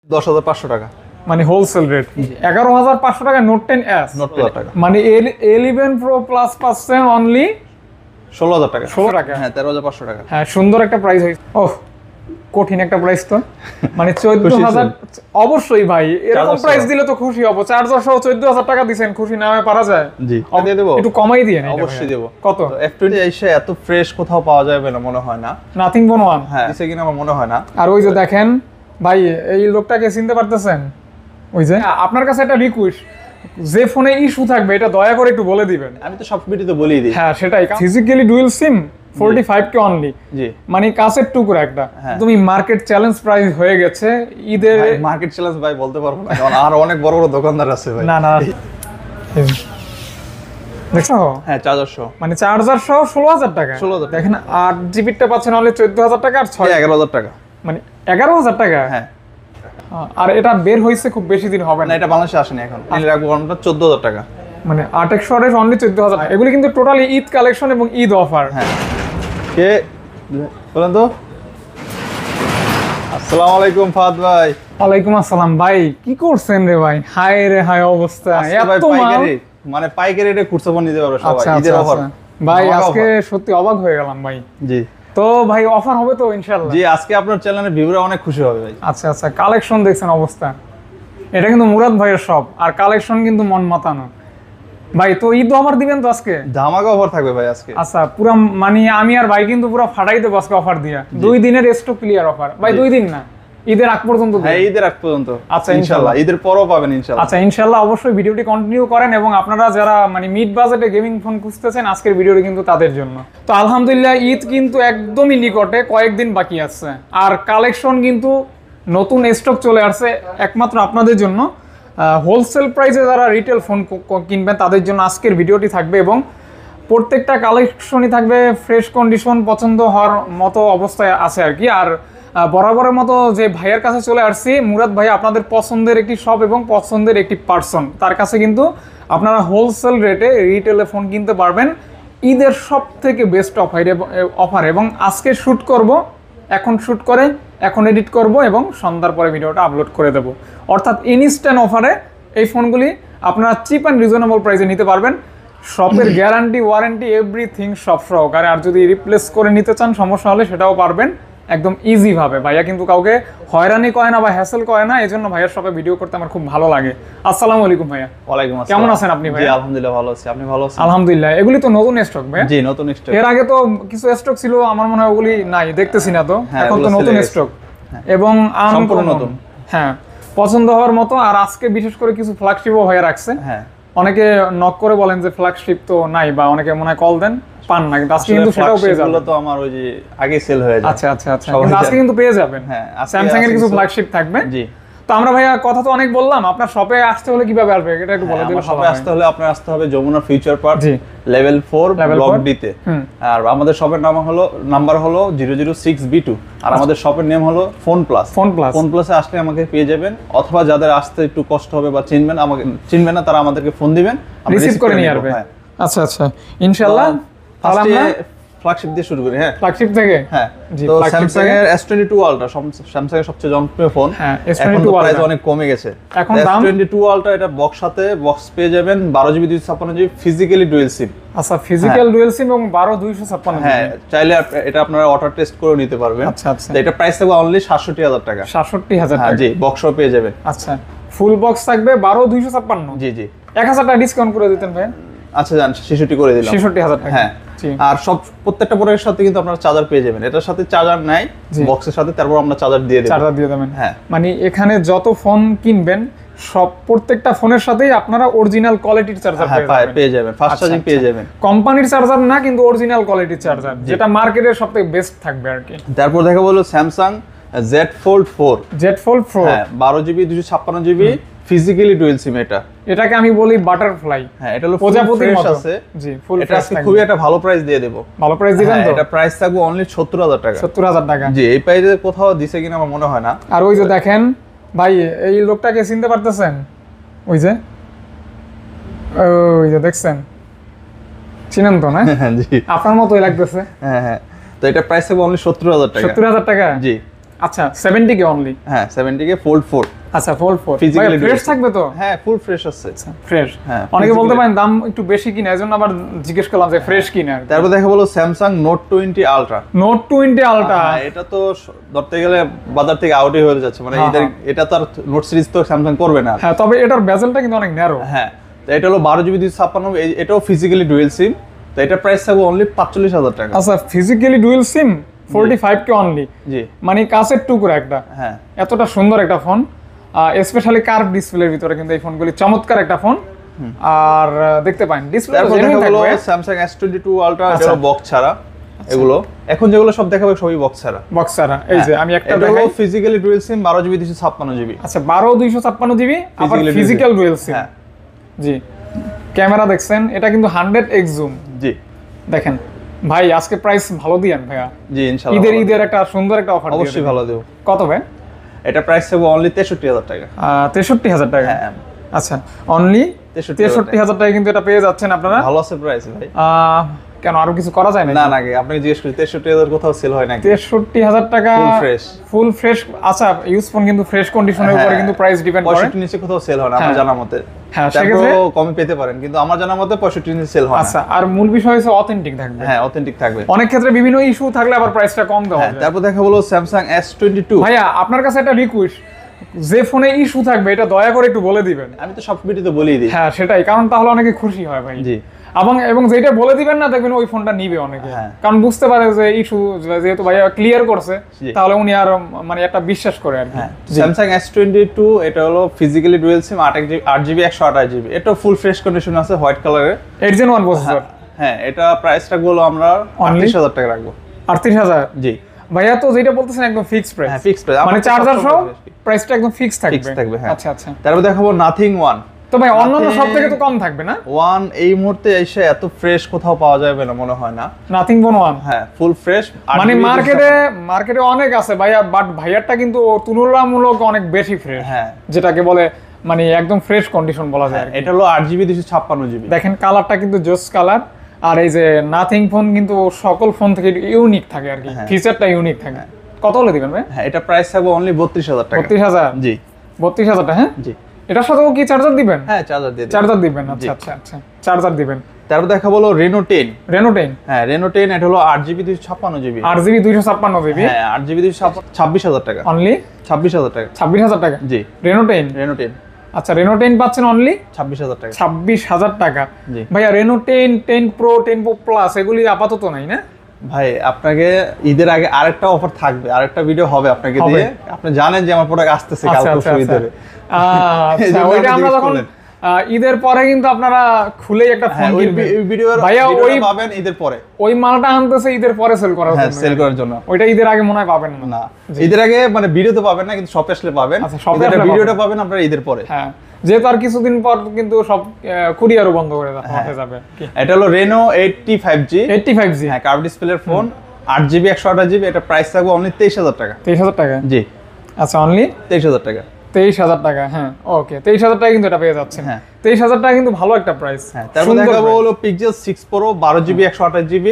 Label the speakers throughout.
Speaker 1: 10,500 টাকা
Speaker 2: মানে wholesale rate. 11,500 টাকা নোট 10s,
Speaker 1: নোট 1000 টাকা
Speaker 2: মানে 11 প্রো প্লাস পাচ্ছেন অনলি
Speaker 1: 16,000 টাকা।
Speaker 2: 16 টাকা,
Speaker 1: হ্যাঁ 13,500 টাকা।
Speaker 2: হ্যাঁ সুন্দর একটা প্রাইস হয়েছে। ওহ কঠিন একটা প্রাইস তো, মানে 14,000। অবশ্যই ভাই এরকম প্রাইস দিলে তো খুশি হব। চার্জার সহ 14,000 টাকা দিবেন, খুশি না হয়ে পারা যায়?
Speaker 1: জি দিয়ে দেব,
Speaker 2: একটু কমাই দিয়ে না?
Speaker 1: অবশ্যই দেব।
Speaker 2: কত?
Speaker 1: F20 এসে এত ফ্রেশ কোথাও পাওয়া যাবে না মনে হয় না।
Speaker 2: নাথিং বোন 1
Speaker 1: হ্যাঁ দিছে কিনা আমার মনে হয় না।
Speaker 2: আর ওই যে দেখেন ভাই, এই লোকটাকে চিনতে পারতেছেন? ওই যে আপনার কাছে একটা রিকোয়েস্ট, যে ফোনে ইস্যু থাকবে এটা দয়া করে একটু বলে দিবেন।
Speaker 1: আমি তো সব ভিডিওতে বলেই দিই।
Speaker 2: হ্যাঁ সেটাই, physically dual SIM 45k only,
Speaker 1: জি
Speaker 2: মানে কাছের টুকরা একটা। তুমি মার্কেট চ্যালেঞ্জ প্রাইস হয়ে গেছে ঈদের।
Speaker 1: মার্কেট চ্যালেঞ্জ ভাই বলতে পারবো না, কারণ আর অনেক বড় বড় দোকানদার আছে ভাই।
Speaker 2: না দেখছো?
Speaker 1: হ্যাঁ চার্জার সহ,
Speaker 2: মানে চার্জার সহ 16,000 টাকা।
Speaker 1: 16,000
Speaker 2: দেখেন 8GB টা পাচ্ছেন অনলি 14,000 টাকা, আর
Speaker 1: 11,000 টাকা,
Speaker 2: মানে 11,000 টাকা।
Speaker 1: হ্যাঁ
Speaker 2: আর এটা বের হয়েছে খুব বেশি দিন হবে
Speaker 1: না,
Speaker 2: না,
Speaker 1: এটা বাংলাদেশে আসেনি এখন। এর আগে আমরা 14,000 টাকা,
Speaker 2: মানে 8 অনলি 14,000। এগুলি কিন্তু টোটালি ঈদ কালেকশন এবং ঈদ অফার।
Speaker 1: হ্যাঁ কে বলেন তো? আসসালামু আলাইকুম ফাহাদ ভাই।
Speaker 2: ওয়ালাইকুম আসসালাম ভাই, কি করছেন রে ভাই? হায় রে হায় অবস্থা, এত মাল।
Speaker 1: মানে পাইকারি রেটে খুচরা ফোন নিতে পারবে সবাই,
Speaker 2: আচ্ছা
Speaker 1: ঈদের অফার
Speaker 2: ভাই। আজকে সত্যি অবাক হয়ে গেলাম ভাই।
Speaker 1: জি
Speaker 2: তো ভাই অফার হবে তো ইনশাআল্লাহ?
Speaker 1: জি আজকে আপনার চ্যানেলের ভিউরা অনেক খুশি হবে ভাই।
Speaker 2: আচ্ছা আচ্ছা, কালেকশন দেখছেন অবস্থা? এটা কিন্তু মুরাদ ভাইয়ের শপ, আর কালেকশন কিন্তু মন মাতানো ভাই। তো ঈদ অফার দিবেন তো আজকে?
Speaker 1: ধামাকা অফার থাকবে ভাই আজকে।
Speaker 2: আচ্ছা পুরো মানে আমি আর ভাই কিন্তু পুরো ফাটাই দেবো আজকে অফার দিয়া। 2 দিনের স্টক ক্লিয়ার অফার ভাই, 2 দিন না, ঈদের আগ পর্যন্ত।
Speaker 1: হ্যাঁ ঈদের আগ পর্যন্ত।
Speaker 2: আচ্ছা
Speaker 1: ইনশাআল্লাহ ঈদের পরও পাবেন ইনশাআল্লাহ।
Speaker 2: আচ্ছা ইনশাআল্লাহ অবশ্যই ভিডিওটি কন্টিনিউ করেন, এবং আপনারা যারা মানে মিড বাজেটে গেমিং ফোন খুঁজতেছেন আজকের ভিডিওটি কিন্তু তাদের জন্য। তো আলহামদুলিল্লাহ ঈদ কিন্তু একদমই নিকটে, কয়েকদিন বাকি আছে, আর কালেকশন কিন্তু নতুন স্টক চলে আসছে একমাত্র আপনাদের জন্য। হোলসেল প্রাইসে যারা রিটেল ফোন কিনবেন তাদের জন্য আজকের ভিডিওটি থাকবে, এবং প্রত্যেকটা কালেকশনই থাকবে ফ্রেশ কন্ডিশন, পছন্দ হওয়ার মতো অবস্থায় আছে আর কি। আর বরাবরের মতো যে ভাইয়ের কাছে চলে আসছি, মুরাদ ভাই আপনাদের পছন্দের একটি শপ এবং পছন্দের একটি পার্সন, তার কাছে কিন্তু আপনারা হোলসেল রেটে রিটেলে ফোন কিনতে পারবেন ঈদের সব থেকে বেস্ট অফার। এবং আজকে শ্যুট করব, এখন শ্যুট করে এখন এডিট করব এবং সন্ধ্যার পরে ভিডিওটা আপলোড করে দেব। অর্থাৎ ইনস্ট্যান্ট অফারে এই ফোনগুলি আপনারা চিপ অ্যান্ড রিজনেবল প্রাইসে নিতে পারবেন। শপের গ্যারান্টি ওয়ারেন্টি এভরিথিং সব সহকারে। আর যদি রিপ্লেস করে নিতে চান সমস্যা হলে সেটাও পারবেন একদম ইজি ভাবে। ভাইয়া কিন্তু কাউকে হয়রানি করে না বা হ্যাসেল করে না, এই জন্য ভাইয়ার শপে ভিডিও করতে আমার খুব ভালো লাগে। আসসালামু আলাইকুম ভাইয়া।
Speaker 1: ওয়ালাইকুম আসসালাম।
Speaker 2: কেমন আছেন আপনি ভাই?
Speaker 1: জি আলহামদুলিল্লাহ ভালো আছি, আপনি ভালো আছেন?
Speaker 2: আলহামদুলিল্লাহ। এগুলি তো নতুন স্টক ভাই?
Speaker 1: জি নতুন স্টক।
Speaker 2: এর আগে তো কিছু স্টক ছিল আমার মনে হয়, ওগুলি নাই, দেখতেছি না তো। এখন তো নতুন স্টক এবং
Speaker 1: সম্পূর্ণ নতুন।
Speaker 2: হ্যাঁ পছন্দ হওয়ার মতো। আর আজকে বিশেষ করে কিছু ফ্ল্যাগশিপও হয়ে রাখছে।
Speaker 1: হ্যাঁ
Speaker 2: অনেকে নক করে বলেন যে ফ্ল্যাগশিপ তো নাই, বা অনেকে মনে হয় কল দেন পান না, কিন্তু আজকে কিন্তু সেটাও পেয়ে যাবেন।
Speaker 1: তো আমার ওই যে আগে সেল হয়ে যায়।
Speaker 2: আচ্ছা আচ্ছা আচ্ছা, কিন্তু আজকে কিন্তু পেয়ে যাবেন।
Speaker 1: হ্যাঁ
Speaker 2: স্যামসাং এর কিছু ফ্ল্যাগশিপ থাকবে।
Speaker 1: জি
Speaker 2: তো আমরা ভাইয়া কথা তো অনেক বললাম, আপনার শপে আসতে হলে কিভাবে আসবে এটা একটু বলে দিলে ভালো
Speaker 1: শপে
Speaker 2: হয়।
Speaker 1: আসতে হলে আপনার আসতে হবে Jamuna future park
Speaker 2: G
Speaker 1: level 4
Speaker 2: Level
Speaker 1: block
Speaker 2: 4
Speaker 1: D তে। আর আমাদের শপের নাম্বার হলো 006B2, আর আমাদের শপের নেম হলো phone plus.
Speaker 2: Phone plus.
Speaker 1: Phone প্লাসে আসলে আমাকে পেয়ে যাবেন, অথবা যাদের আসতে একটু কষ্ট হবে বা চিনবেন না তারা আমাদেরকে ফোন দিবেন, আমরা
Speaker 2: রিসিভ করে নিয়ে আসবে। আচ্ছা আচ্ছা ইনশাআল্লাহ। তাহলে আমরা
Speaker 1: ফ্ল্যাগশিপ দিয়ে শুরু করি। হ্যাঁ
Speaker 2: ফ্ল্যাগশিপ থেকে।
Speaker 1: হ্যাঁ তো স্যামসাং এর S22 আলট্রা, স্যামসাং এর সবচেয়ে জনপ্রিয় ফোন।
Speaker 2: হ্যাঁ
Speaker 1: এখন
Speaker 2: S22
Speaker 1: প্রাইস অনেক কমে গেছে।
Speaker 2: এখন দাম
Speaker 1: S22 আলট্রা, এটা বক্স পেয়ে যাবেন 12GB 256GB ফিজিক্যালি ডুয়াল সিম।
Speaker 2: আচ্ছা ফিজিক্যাল ডুয়াল সিম এবং 12/256।
Speaker 1: হ্যাঁ চাইলে এটা আপনারা অটো টেস্ট করে নিতে পারবেন।
Speaker 2: আচ্ছা আচ্ছা,
Speaker 1: তো এটা প্রাইস থাকবে অনলি ৬৭,০০০ টাকা।
Speaker 2: ৬৭,০০০
Speaker 1: হ্যাঁ
Speaker 2: টাকা।
Speaker 1: জি বক্সও পেয়ে যাবেন।
Speaker 2: আচ্ছা ফুল বক্স থাকবে 12/256।
Speaker 1: জি জি
Speaker 2: ১০০০ টাকা ডিসকাউন্ট করে দিতেন ভাই।
Speaker 1: আচ্ছা জান ৬৬ করে দিলাম।
Speaker 2: ৬৬,০০০ টাকা।
Speaker 1: হ্যাঁ আর প্রত্যেকটা প্রোডাক্টের সাথে কিন্তু আপনারা চার্জার পেয়ে যাবেন। এটার সাথে চার্জার নাই বক্সের সাথে, তারপর আমরা চার্জার দিয়ে
Speaker 2: দেবেন।
Speaker 1: হ্যাঁ
Speaker 2: মানে এখানে যত ফোন কিনবেন প্রত্যেকটা ফোনের সাথেই আপনারা অরিজিনাল কোয়ালিটির চার্জার
Speaker 1: পেয়ে যাবেন, ফাস্ট চার্জিং পেয়ে যাবেন।
Speaker 2: কোম্পানির চার্জার না, কিন্তু অরিজিনাল কোয়ালিটির চার্জার, যেটা মার্কেটের সবথেকে বেস্ট থাকবে আর কি।
Speaker 1: তারপর দেখা বলো স্যামসাং Z Fold 4। হ্যাঁ 12GB 256GB ফিজিক্যালি ডুয়াল সিম। এটাকে আমি বলি বাটারফ্লাই। হ্যাঁ এটা হলো প্রজাপতির মতো আছে। জি ফুল ফ্রেশ থাকবে। খুবই একটা ভালো প্রাইস দিয়ে দেব। ভালো প্রাইস দিবেন তো? এটা প্রাইস থাকবে অনলি ৭০,০০০ টাকা। ৭০,০০০ টাকা। জি এই প্রাইসে কোথাও দিছে কিনা আমার মনে হয় না।
Speaker 2: আর ওই যে দেখেন ভাই, এই লোকটাকে চিনতে পারতেছেন? ওই যে দেখছেন, চিনেন তো না? জি আপনার মতোই লাগতেছে।
Speaker 1: হ্যাঁ হ্যাঁ তো এটা প্রাইস থাকবে অনলি ৭০,০০০ টাকা।
Speaker 2: ৭০,০০০ টাকা।
Speaker 1: জি
Speaker 2: আচ্ছা 70 কে অনলি।
Speaker 1: হ্যাঁ 70 কে ফোল্ড 4।
Speaker 2: আচ্ছা ফোল্ড 4
Speaker 1: ফিজিক্যালি
Speaker 2: ফ্রেশ থাকবে তো?
Speaker 1: হ্যাঁ ফুল ফ্রেশ আছে।
Speaker 2: আচ্ছা ফ্রেশ।
Speaker 1: হ্যাঁ
Speaker 2: অনেকে বলতে পারেন দাম একটু বেশি কিনা, এজন্য আবার জিজ্ঞেস করলাম যে ফ্রেশ কিনা।
Speaker 1: তারপর দেখা বলো Samsung note 20 ultra.
Speaker 2: Note 20 ultra
Speaker 1: এটা তো ধরতে গেলে বাজার থেকে আউটই হয়ে যাচ্ছে, মানে এটা তো আর নোট সিরিজ তো স্যামসাং করবে না।
Speaker 2: হ্যাঁ তবে এটার বেজেলটা কিন্তু অনেক ন্যারো।
Speaker 1: হ্যাঁ তো এটা হলো 12GB 256, এটাও ফিজিক্যালি ডুয়াল সিম। তো এটা প্রাইস থাকবে অনলি 45,000 টাকা।
Speaker 2: আচ্ছা physically dual SIM 45 K only.
Speaker 1: জি
Speaker 2: মানে কাছের টুকরা একটা।
Speaker 1: হ্যাঁ
Speaker 2: এতটা সুন্দর একটা ফোন, স্পেশালি কার্ভ ডিসপ্লের ভিতরে কিন্তু এই ফোনগুলি চমৎকার একটা ফোন। আর দেখতে পান ডিসপ্লে
Speaker 1: তারপর দেখা হলো স্যামসাং S22 আলট্রা, এটা বক্স ছাড়া। এগুলো এখন যেগুলো সব দেখাবে সবই বক্স ছাড়া।
Speaker 2: বক্স ছাড়া। এই যে আমি একটা
Speaker 1: দেখো ফিজিক্যালি ডুয়াল সিম 12GB 256GB।
Speaker 2: আচ্ছা 12 256GB আবার ফিজিক্যাল ডুয়াল সিম।
Speaker 1: হ্যাঁ
Speaker 2: জি ক্যামেরা দেখছেন, এটা কিন্তু 100x জুম।
Speaker 1: জি
Speaker 2: দেখেন ভাই আজকে প্রাইস ভালো দিয়েন ভাইয়া।
Speaker 1: জি ইনশাআল্লাহ
Speaker 2: ঈদের একটা সুন্দর একটা অফার
Speaker 1: অবশ্যই ভালো দেব।
Speaker 2: কত ভাই?
Speaker 1: এটা প্রাইস থাকবে অনলি 63,000 টাকা।
Speaker 2: 63,000 টাকা?
Speaker 1: হ্যাঁ
Speaker 2: আচ্ছা অনলি 63,000 টাকা কিন্তু এটা পেয়ে যাচ্ছেন আপনারা।
Speaker 1: ভালো আছে প্রাইস ভাই।
Speaker 2: কেন আরো কিছু করা যায় না?
Speaker 1: না না আপনাকে জিজ্ঞেস করি 63,000 কোথাও সেল হয় নাকি?
Speaker 2: 63,000 টাকা
Speaker 1: ফুল ফ্রেশ।
Speaker 2: Full fresh. আচ্ছা ইউজ ফোন কিন্তু ফ্রেশ কন্ডিশনের উপরে কিন্তু প্রাইস ডিপেন্ড করে।
Speaker 1: 65 নিচে কোথাও সেল হয় না আমার জানা মতে।
Speaker 2: হ্যাঁ
Speaker 1: সেক্ষেত্রে কমে পেতে পারেন, কিন্তু আমার জানা মতে 65 নিচে সেল হয় না।
Speaker 2: আচ্ছা আর মূল বিষয় হচ্ছে অথেন্টিক থাকবে।
Speaker 1: হ্যাঁ অথেন্টিক থাকবে।
Speaker 2: অনেক ক্ষেত্রে বিভিন্ন ইস্যু থাকলে আবার প্রাইসটা কম দেওয়া যায়।
Speaker 1: তারপর দেখা হলো স্যামসাং S22।
Speaker 2: ভাইয়া আপনার কাছে একটা রিকোয়েস্ট, যে ফোনে ইস্যু থাকবে এটা দয়া করে একটু বলে দিবেন।
Speaker 1: আমি তো সব ভিডিওতে বলেই দিই।
Speaker 2: হ্যাঁ সেটাই, কারণ তাহলে অনেকে খুশি হয় ভাই।
Speaker 1: জি
Speaker 2: এবং যেটা বলে দিবেন না দেখবেন ওই ফোনটা নিবে অনেকে, কারণ বুঝতে পারে যে ইস্যু যেহেতু ভাইয়া ক্লিয়ার করছে তাহলে উনি আর মানে একটা বিশ্বাস করে আর কি।
Speaker 1: স্যামসাং S22 এটা হলো ফিজিক্যালি ডুয়াল সিম 8GB 128GB। এটা ফুল ফ্রেশ কন্ডিশন আছে, হোয়াইট কালারের
Speaker 2: 8 Gen 1 প্রসেসর।
Speaker 1: হ্যাঁ এটা প্রাইসটা গুলো আমরা 38,000 টাকা রাখবো।
Speaker 2: 38,000?
Speaker 1: জি
Speaker 2: ভাইয়া তো যেটা বলতেছেন একদম ফিক্সড প্রাইস।
Speaker 1: হ্যাঁ ফিক্সড প্রাইস,
Speaker 2: মানে চার্জার সহ প্রাইসটা একদম ফিক্সড থাকবে।
Speaker 1: ফিক্সড থাকবে হ্যাঁ।
Speaker 2: আচ্ছা আচ্ছা
Speaker 1: তারপর দেখাবো নাথিং 1।
Speaker 2: তো ভাই অন্যান্য সব থেকে তো কম থাকবে না?
Speaker 1: 1 এই মুহূর্তে এসে এত ফ্রেশ কোথাও পাওয়া যাবে না মনে হয় না।
Speaker 2: নাথিং ফোন 1
Speaker 1: হ্যাঁ ফুল ফ্রেশ।
Speaker 2: মানে মার্কেটে অনেক আছে ভাইয়া, বাট ভাইয়ারটা কিন্তু তুলনামূলক অনেক বেশি ফ্রেশ।
Speaker 1: হ্যাঁ
Speaker 2: যেটাকে বলে মানে একদম ফ্রেশ কন্ডিশন বলা যায়।
Speaker 1: এটা হলো 8GB 256GB।
Speaker 2: দেখেন কালারটা কিন্তু জোস কালার। আর এই যে নাথিং ফোন কিন্তু সকল ফোন থেকে ইউনিক থাকে আর কি, ফিচারটা ইউনিক থাকে। কত হলে দিবেন ভাই?
Speaker 1: হ্যাঁ এটা প্রাইস থাকবে অনলি 32,000 টাকা।
Speaker 2: 32,000?
Speaker 1: জি
Speaker 2: 32,000 টাকা। হ্যাঁ
Speaker 1: জি
Speaker 2: এটার সাথেও কি চার্জার দিবেন?
Speaker 1: হ্যাঁ চার্জার
Speaker 2: দিবেন। আচ্ছা আচ্ছা আচ্ছা চার্জার দিবেন।
Speaker 1: তারপর দেখা বলো রেনো 10।
Speaker 2: হ্যাঁ
Speaker 1: রেনো 10 এটা হলো 8GB 256GB।
Speaker 2: 8GB 256GB?
Speaker 1: হ্যাঁ 8GB 256,000 টাকা।
Speaker 2: অনলি
Speaker 1: 26,000 টাকা।
Speaker 2: 26,000 টাকা?
Speaker 1: জি
Speaker 2: রেনো 10। আচ্ছা রেনো 10 পাচ্ছেন অনলি
Speaker 1: 26,000 টাকা।
Speaker 2: 26,000 টাকা।
Speaker 1: জি
Speaker 2: ভাইয়া রেনো 10, 10 Pro, 10 Pro Plus এগুলি আপাতত নাই না
Speaker 1: ভাই? আপনাকে ঈদের আগে আরেকটা অফার থাকবে, আরেকটা ভিডিও হবে আপনাকে দিয়ে। আপনি জানেন যে আমার প্রোডাক্ট আসতেছে কালকে ঈদের।
Speaker 2: আচ্ছা ওইটা আমরা যখন ঈদের পরে কিন্তু আপনারা খুলেই একটা ফোন কিনবেন ভাইয়া, ওই পাবেন ঈদের পরে। ওই মালটা আনতেছে ঈদের পরে সেল করার জন্য। সেল করার জন্য ওইটা ঈদের আগে মনে হয় পাবেন না। ঈদের আগে মানে ভিডিওতে পাবেন না, কিন্তু শপে আসলে পাবেন। আচ্ছা শপে আসলে ভিডিওটা পাবেন আপনারা ঈদের পরে। হ্যাঁ যেহেতু আর কিছুদিন পর কিন্তু সব কুরিয়ারও বন্ধ করে যাবে। এটা হলো রেনো 85G। হ্যাঁ কার্ভ ডিসপ্লের ফোন, 8GB 128GB। এটা প্রাইস থাকবে অনলি 23,000 টাকা। 23,000 টাকা? জি আচ্ছা অনলি 23,000 টাকা। 23,000 টাকা। হ্যাঁ ওকে 23,000 টাকা কিন্তু এটা পেয়ে যাচ্ছেন। হ্যাঁ 23,000 টাকা কিন্তু ভালো একটা প্রাইস। হ্যাঁ তারপর দেখাবো হলো Pixel 6 Pro 12GB 128GB।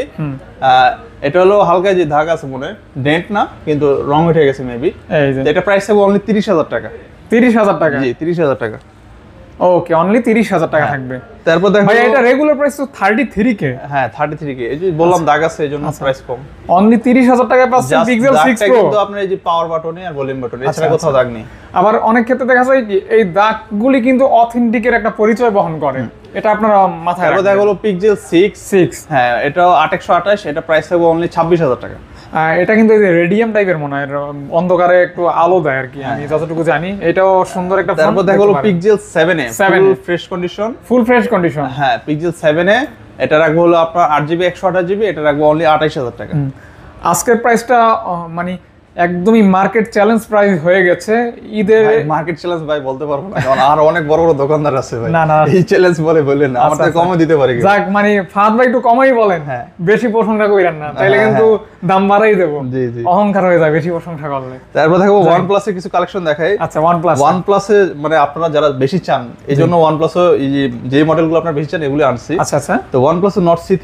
Speaker 2: এটা হলো হালকা যে দাগ আছে মনে ডেন্ট না, কিন্তু রং উঠে গেছে মেবি। এই যে এটা প্রাইস থাকবে অনলি 30,000 টাকা। 30,000 টাকা? জি 30,000 টাকা। ওকে অনলি 30,000 টাকা থাকবে। তারপর দেখো ভাই এটা রেগুলার প্রাইস তো 33K। হ্যাঁ 33K, এই যে বললাম দাগ আছে এজন্য প্রাইস কম। অনলি 30,000 টাকায় পাচ্ছেন Pixel 6 Pro। কিন্তু আপনার এই যে পাওয়ার বাটনে আর ভলিউম বাটনে এছাড়া কোথাও দাগ নেই। আবার অনেক ক্ষেত্রে দেখা যায় কি এই দাগগুলি কিন্তু অথেন্টিকের একটা পরিচয় বহন করে, এটা আপনারা মাথায় রাখবেন। তারপর দেখো হলো Pixel 6। হ্যাঁ এটাও 8/128। এটা প্রাইস থাকবে অনলি 26,000 টাকা। এটা কিন্তু এই যে রেডিয়াম টাইপের মনে হয়, অন্ধকারে একটু আলো দেয় আর কি, আমি যতটুকু জানি। এটাও সুন্দর একটা ফোন। তারপর দেখো হলো Pixel 7a full fresh condition. হ্যাঁ Pixel 7a এটা রাখবো হলো আপনার 8GB 128GB। এটা রাখবো অনলি 28,000 টাকা। আজকের প্রাইসটা মানে একদমই মার্কেট চ্যালেঞ্জ প্রাইস হয়ে গেছে ঈদের। মার্কেট চ্যালেঞ্জ ভাই বলতে পারবো না, কারণ আর অনেক বড় বড় দোকানদার আছে ভাই। না এই চ্যালেঞ্জ বলেন না, আমাদের কমও দিতে পারি। যাক মানে ফাদ ভাই একটু কমই বলেন, বেশি প্রশংসা কইরেন না, তাইলে কিন্তু দাম বাড়াই দেব। জি জি অহংকার হয়ে যায় বেশি প্রশংসা করলে। তারপর দেখো OnePlus এর কিছু কালেকশন দেখাই। আচ্ছা OnePlus এ মানে আপনারা যারা বেশি চান এইজন্য OnePlus এই যে মডেলগুলো আপনারা বেশি চান এগুলো আনছি। আচ্ছা আচ্ছা তো OnePlus Nord C3 Lite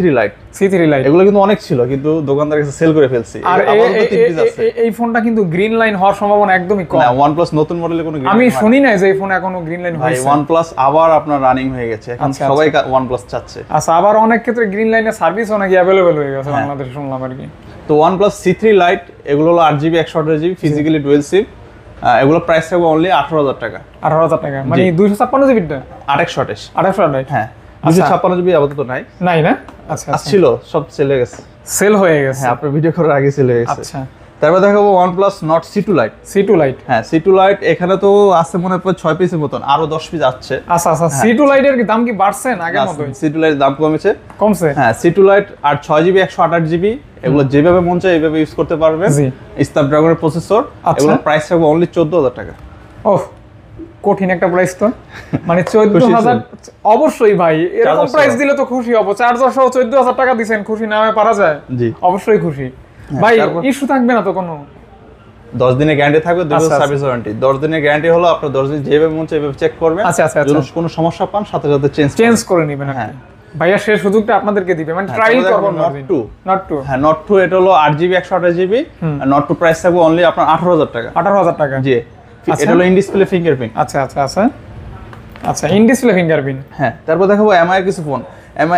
Speaker 2: C3 light
Speaker 1: এগুলো কিন্তু অনেক ছিল, কিন্তু দোকানদার কাছে সেল করে ফেলছি।
Speaker 2: আর এই ফোনটা কিন্তু গ্রিন লাইন হওয়ার সম্ভাবনা একদমই কম।
Speaker 1: না, OnePlus নতুন মডেলে কোনো
Speaker 2: আমি শুনি না যে এই ফোন এখনো গ্রিন লাইন হয়েছে।
Speaker 1: OnePlus আবার আপনার রানিং হয়ে গেছে, এখন সবাই OnePlus চাচ্ছে।
Speaker 2: আচ্ছা, আবার অনেক ক্ষেত্রে গ্রিন লাইনের সার্ভিসও নাকি अवेलेबल হয়ে গেছে বাংলাদেশে, শুনলাম আর কি।
Speaker 1: তো OnePlus C3 Lite এগুলো হলো 8GB 128GB ফিজিক্যালি ডুয়াল সিম। এগুলো প্রাইস থাকবে অনলি 18,000 টাকা।
Speaker 2: 18,000 টাকা, মানে 256GB টা
Speaker 1: 828।
Speaker 2: 828,
Speaker 1: হ্যাঁ 256GB আপাতত নাই
Speaker 2: না। আচ্ছা
Speaker 1: ছিল, সব সেল হয়ে গেছে।
Speaker 2: সেল হয়ে গেছে?
Speaker 1: হ্যাঁ, আপনার ভিডিও করার আগে সেল হয়ে গেছে।
Speaker 2: আচ্ছা,
Speaker 1: তারপর দেখাবো OnePlus Nord C2 Lite।
Speaker 2: C2 Lite,
Speaker 1: হ্যাঁ C2 Lite এখানে তো আছে মনে হয় 6 পিসের মতন, আরো 10 পিস আছে।
Speaker 2: আচ্ছা, C2 Lite এর দাম কি বাড়ছে না আগের মতই?
Speaker 1: C2 Lite দাম কমেছে।
Speaker 2: হ্যাঁ
Speaker 1: C2 Lite আর 6GB 128GB এগুলো যেভাবে মন চায় এইভাবে ইউজ করতে পারবেন। স্ন্যাপড্রাগনের প্রসেসর, এগুলো প্রাইস হবে অনলি 14,000 টাকা।
Speaker 2: ওহ, কঠিন একটা প্রাইস তো, মানে 14,000। অবশ্যই ভাই, এরকম প্রাইস দিলে তো খুশি হব। চার্জার সহ 14,000 টাকা দিবেন, খুশি না হয়ে পারা যায়?
Speaker 1: জি
Speaker 2: অবশ্যই খুশি ভাই। ইস্যু থাকবে না তো কোনো?
Speaker 1: 10 দিনের গ্যারান্টি থাকবে, 2 বছর সার্ভিস ওয়ারেন্টি। 10 দিনের গ্যারান্টি হলো আপনার 10 দিন যেভাবে মন চায় এইভাবে চেক করবেন।
Speaker 2: আচ্ছা,
Speaker 1: যদি কোনো সমস্যা পান সাথে সাথে চেঞ্জ
Speaker 2: করে নেবেন। হ্যাঁ ভাইয়া, সেই সুযোগটা আপনাদেরকে দিবে, মানে ট্রায়াল করবেন। Nord 2,
Speaker 1: হ্যাঁ Nord 2 এটা হলো 8GB 128GB। Nord 2 প্রাইস থাকবে অনলি আপনার 18,000 টাকা।
Speaker 2: 18,000 টাকা,
Speaker 1: জি। এটা হলো ইন ডিসপ্লে ফিঙ্গারপ্রিন্ট।
Speaker 2: আচ্ছা, ইন ডিসপ্লে ফিঙ্গারপ্রিন্ট।
Speaker 1: হ্যাঁ, তারপর দেখাবো MI এর কিছু ফোন।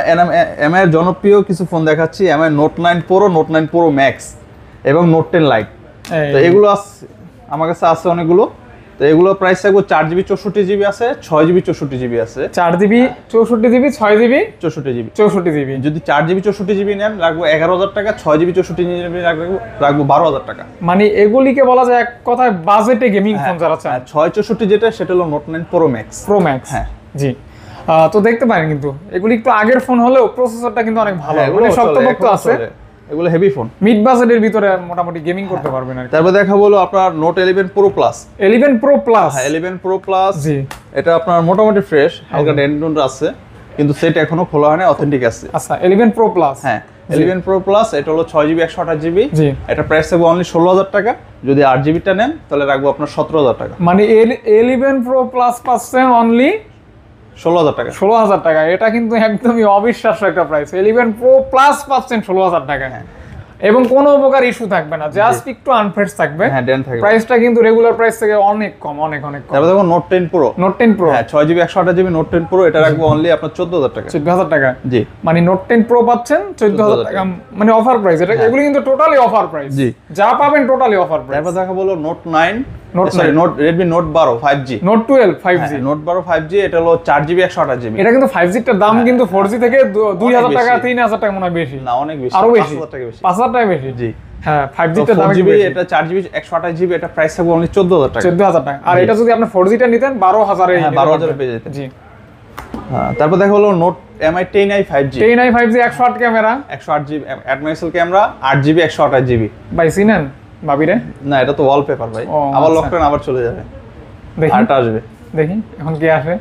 Speaker 1: MI এর জনপ্রিয় কিছু ফোন দেখাচ্ছি। MI Note 9 Pro, Note 9 Pro Max এবং Note 10 Lite। তো এগুলো আমার কাছে আছে অনেকগুলো। তো এগুলো প্রাইস থাকবে 4GB 64GB আছে, 6GB 64GB আছে।
Speaker 2: 4GB 64GB, 6GB
Speaker 1: 64GB। যদি 4GB 64GB নেন রাখবো 11,000 টাকা, 6GB 64GB রাখবো 12,000 টাকা।
Speaker 2: মানে এগুলিকে বলা যায় এক কথায় বাজেটে গেমিং ফোন যারা চায়।
Speaker 1: 664 যেটা সেটা হলো Note 9 Pro Max।
Speaker 2: হ্যাঁ জি। তো দেখতে পারেন কিন্তু এগুলি একটু আগের ফোন হলেও প্রসেসরটা কিন্তু অনেক ভালো, মানে শক্তপোক্ত আছে।
Speaker 1: এগুলো হেভি ফোন,
Speaker 2: মিড বাজেটের ভিতরে মোটামুটি গেমিং করতে পারবেন আর কি।
Speaker 1: তারপর দেখা হলো আপনার Note 11 Pro Plus।
Speaker 2: 11 Pro Plus,
Speaker 1: হ্যাঁ 11 Pro Plus।
Speaker 2: জি,
Speaker 1: এটা আপনার মোটামুটি ফ্রেশ, হালকা ডেন্ট আছে, কিন্তু সেট এখনো খোলা হয় না, অথেন্টিক আছে।
Speaker 2: আচ্ছা, 11 Pro Plus।
Speaker 1: হ্যাঁ 11 Pro Plus এটা হলো 6GB 128GB।
Speaker 2: জি,
Speaker 1: এটা প্রাইস থাকবে অনলি 16,000 টাকা। যদি 8GB টা নেন তাহলে রাখবো আপনার 17,000 টাকা।
Speaker 2: মানে 11 Pro Plus পাচ্ছেন অনলি
Speaker 1: 16,000 টাকা।
Speaker 2: 16,000 টাকা, এটা কিন্তু একদমই অবিশ্বাস্য একটা প্রাইস। 11 Pro Plus পাচ্ছেন 16,000 টাকা, এবং কোনো প্রকার ইস্যু থাকবে না, জাস্ট একটু আনফ্রেশ থাকবে।
Speaker 1: হ্যাঁ ডেন্ট থাকবে।
Speaker 2: প্রাইসটা কিন্তু রেগুলার প্রাইস থেকে অনেক কম, অনেক কম।
Speaker 1: তারপর দেখো Note 10 Pro।
Speaker 2: Note 10 Pro,
Speaker 1: হ্যাঁ 6GB 128GB Note 10 Pro এটা রাখবো অনলি আপনার 14,000 টাকা।
Speaker 2: 14,000 টাকা,
Speaker 1: জি।
Speaker 2: মানে Note 10 Pro পাচ্ছেন 14,000 টাকা, মানে অফার প্রাইস। এটা এগুলো কিন্তু টোটালি অফার প্রাইস,
Speaker 1: জি,
Speaker 2: যা পাবেন টোটালি অফার প্রাইস।
Speaker 1: তারপর দেখা বলো Note 9, Redmi Note 12 5G,
Speaker 2: Note 12 5G,
Speaker 1: Note 12 5G এটা হলো 4GB 128GB।
Speaker 2: এটা কিন্তু 5G টার দাম কিন্তু 4G থেকে 2,000 টাকা 3,000 টাকা মনে হয় বেশি।
Speaker 1: না, অনেক বেশি,
Speaker 2: আরো বেশি,
Speaker 1: 5,000 টাকা বেশি,
Speaker 2: 5,000 টাকা বেশি।
Speaker 1: জি।
Speaker 2: হ্যাঁ 5G টার দাম
Speaker 1: GB, এটা 4GB 128GB, এটা প্রাইস থাকবে অনলি 14,000 টাকা।
Speaker 2: 14,000 টাকা। আর এটা যদি আপনি 4G টা নিতেন 12,000 এ,
Speaker 1: হ্যাঁ 12,000 এ পেয়ে যেতেন।
Speaker 2: জি।
Speaker 1: হ্যাঁ, তারপর দেখা হলো Note MI 10i 5G।
Speaker 2: 10i 5G 108 camera,
Speaker 1: 108GB add megapixel camera, 8GB 128GB।
Speaker 2: ভাই চিনেন ভাবিরে?
Speaker 1: না, এটা তো ওয়ালপেপার ভাই, আবার লকডাউন আবার চলে যাবে।
Speaker 2: দেখি
Speaker 1: আরটা আসবে,
Speaker 2: দেখি এখন কি আসে।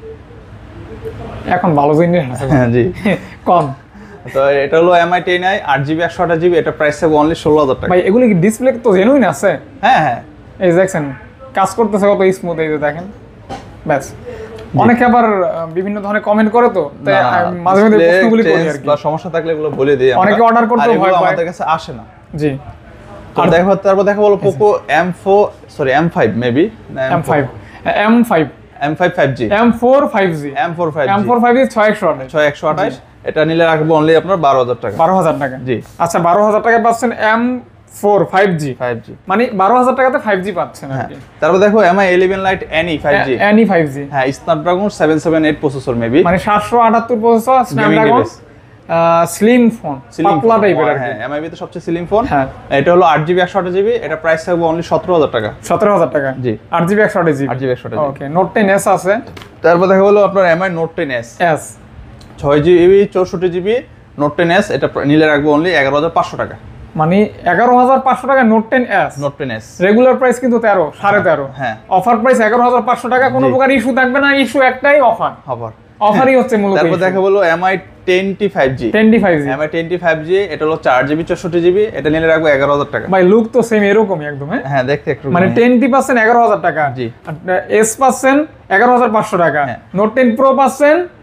Speaker 2: এখন ভালো জিনিস আছে।
Speaker 1: হ্যাঁ জি।
Speaker 2: কম।
Speaker 1: তো এটা হলো MI 10i 8GB 128GB, এটা প্রাইস থাকবে অনলি 16,000 টাকা।
Speaker 2: ভাই এগুলো কি ডিসপ্লে তো জেনুইন আছে?
Speaker 1: হ্যাঁ হ্যাঁ,
Speaker 2: এই দেখছেন কাজ করতেছে কত স্মুথ, এই যে দেখেন। ব্যাস, অনেকে আবার বিভিন্ন ধরনের কমেন্ট করে, তো তাই মাঝে মাঝে প্রশ্নগুলি করি আর কি,
Speaker 1: বা সমস্যা থাকলে এগুলো বলে দেই আমরা।
Speaker 2: অনেকে অর্ডার করতে ভয় পায়,
Speaker 1: আমাদের কাছে আসে না।
Speaker 2: জি।
Speaker 1: আর দেখো তারপর দেখা হলো Poco M5 maybe M5 5G,
Speaker 2: M4 5G,
Speaker 1: M4 5G,
Speaker 2: M4 5G 628,
Speaker 1: এটা নিলে রাখবো অনলি আপনার 12,000 টাকা।
Speaker 2: 12,000 টাকা, জি। আচ্ছা 12,000 টাকা পাচ্ছেন M4 5G, মানে 12,000 টাকাতে 5G পাচ্ছেন আর কি।
Speaker 1: তারপর দেখো MI 11 Lite NE 5G, হ্যাঁ স্ন্যাপড্রাগন 778 প্রসেসর মেবি,
Speaker 2: মানে 778 প্রসেসর, স্ন্যাপড্রাগন স্লিম ফোন, পাতলা টাইপের আর কি।
Speaker 1: হ্যাঁ MI তে সবচেয়ে স্লিম ফোন। হ্যাঁ, এটা হলো 8GB 128GB, এটা প্রাইস থাকবে অনলি 17,000 টাকা।
Speaker 2: 17,000 টাকা, জি। 8GB 128GB, ওকে। Note 10s আছে।
Speaker 1: তারপর দেখা হলো আপনার MI Note 10s, 6GB 64GB Note 10s, এটা নিলে রাখবো অনলি 11,500 টাকা।
Speaker 2: মানে 11,500 টাকা Note 10s। রেগুলার প্রাইস কিন্তু 13,500। হ্যাঁ, অফার প্রাইস 11,500 টাকা। কোনো প্রকার ইস্যু থাকবে না, ইস্যু একটাই, অফারই হচ্ছে মূলত।
Speaker 1: তারপর দেখা হলো MI 10T 5G, MI 10T 5G, এটা হলো 4GB 64GB, এটা নিলে রাখবো 11,000 টাকা।
Speaker 2: ভাই লুক তো সেম এরকমই একদম। হ্যাঁ দেখতে একটু, মানে 10T পাচ্ছেন 11,000 টাকা, জি। S পাচ্ছেন 11,500 টাকা, Note 10 Pro পাচ্ছেন